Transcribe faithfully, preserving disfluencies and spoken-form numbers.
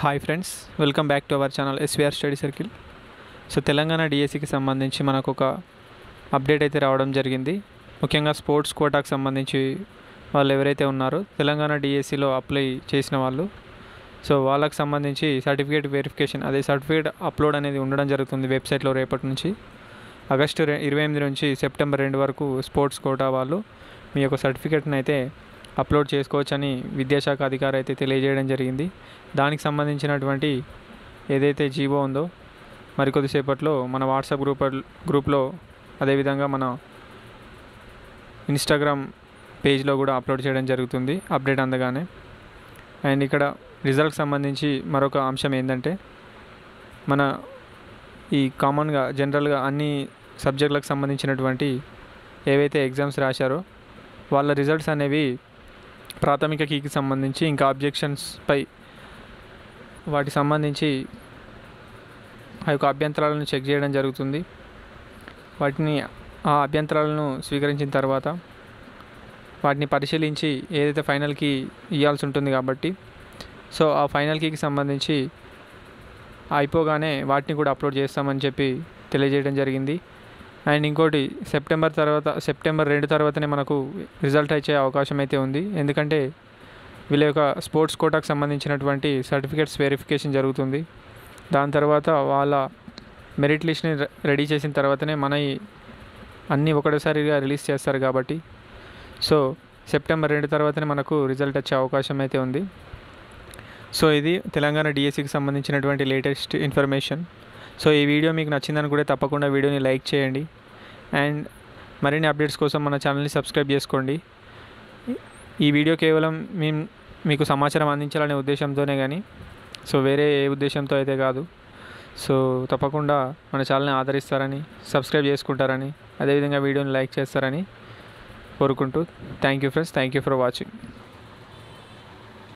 Hi friends, welcome back to our channel SVR study circle. So Telangana డిఎస్సికి సంబంధించి మనకు ఒక అప్డేట్ అయితే రావడం జరిగింది. ముఖ్యంగా స్పోర్ట్స్ కోటాకు సంబంధించి వాళ్ళు ఎవరైతే ఉన్నారో తెలంగాణ డిఎస్సిలో అప్లై చేసిన వాళ్ళు, సో వాళ్ళకి సంబంధించి సర్టిఫికేట్ వెరిఫికేషన్, అదే సర్టిఫికేట్ అప్లోడ్ అనేది ఉండడం జరుగుతుంది వెబ్సైట్లో రేపటి నుంచి. ఆగస్టు ఇరవై ఎనిమిది నుంచి సెప్టెంబర్ రెండు వరకు స్పోర్ట్స్ కోటా వాళ్ళు మీ యొక్క సర్టిఫికేట్ని అయితే అప్లోడ్ చేసుకోవచ్చని విద్యాశాఖ అధికారి అయితే తెలియజేయడం జరిగింది. దానికి సంబంధించినటువంటి ఏదైతే జీవో ఉందో మరికొద్దిసేపట్లో మన వాట్సాప్ గ్రూప్ గ్రూప్లో అదేవిధంగా మన ఇన్స్టాగ్రామ్ పేజ్లో కూడా అప్లోడ్ చేయడం జరుగుతుంది అప్డేట్ అందగానే. అండ్ ఇక్కడ రిజల్ట్కి సంబంధించి మరొక అంశం ఏంటంటే, మన ఈ కామన్గా జనరల్గా అన్ని సబ్జెక్టులకు సంబంధించినటువంటి ఏవైతే ఎగ్జామ్స్ రాశారో వాళ్ళ రిజల్ట్స్ అనేవి ప్రాథమిక కీకి సంబంధించి ఇంకా అబ్జెక్షన్స్పై వాటికి సంబంధించి ఆ యొక్క అభ్యంతరాలను చెక్ చేయడం జరుగుతుంది. వాటిని ఆ అభ్యంతరాలను స్వీకరించిన తర్వాత వాటిని పరిశీలించి ఏదైతే ఫైనల్కి ఇవ్వాల్సి ఉంటుంది కాబట్టి, సో ఆ ఫైనల్ కీకి సంబంధించి అయిపోగానే వాటిని కూడా అప్లోడ్ చేస్తామని చెప్పి తెలియజేయడం జరిగింది. అండ్ ఇంకోటి, సెప్టెంబర్ తర్వాత సెప్టెంబర్ రెండు తర్వాతనే మనకు రిజల్ట్ వచ్చే అవకాశం అయితే ఉంది. ఎందుకంటే వీళ్ళ యొక్క స్పోర్ట్స్ కోటాకు సంబంధించినటువంటి సర్టిఫికేట్స్ వెరిఫికేషన్ జరుగుతుంది. దాని తర్వాత వాళ్ళ మెరిట్ లిస్ట్ని రెడీ చేసిన తర్వాతనే మన అన్నీ ఒకటేసారిగా రిలీజ్ చేస్తారు కాబట్టి, సో సెప్టెంబర్ రెండు తర్వాతనే మనకు రిజల్ట్ వచ్చే అవకాశం అయితే ఉంది. సో ఇది తెలంగాణ డిఎస్సికి సంబంధించినటువంటి లేటెస్ట్ ఇన్ఫర్మేషన్. సో ఈ వీడియో మీకు నచ్చిందని కూడా తప్పకుండా వీడియోని లైక్ చేయండి. అండ్ మరిన్ని అప్డేట్స్ కోసం మన ఛానల్ని సబ్స్క్రైబ్ చేసుకోండి. ఈ వీడియో కేవలం మేము మీకు సమాచారం అందించాలనే ఉద్దేశంతోనే కానీ, సో వేరే ఏ ఉద్దేశంతో అయితే కాదు. సో తప్పకుండా మన ఛానల్ని ఆదరిస్తారని, సబ్స్క్రైబ్ చేసుకుంటారని, అదేవిధంగా వీడియోని లైక్ చేస్తారని కోరుకుంటూ thank you friends, thank you for watching.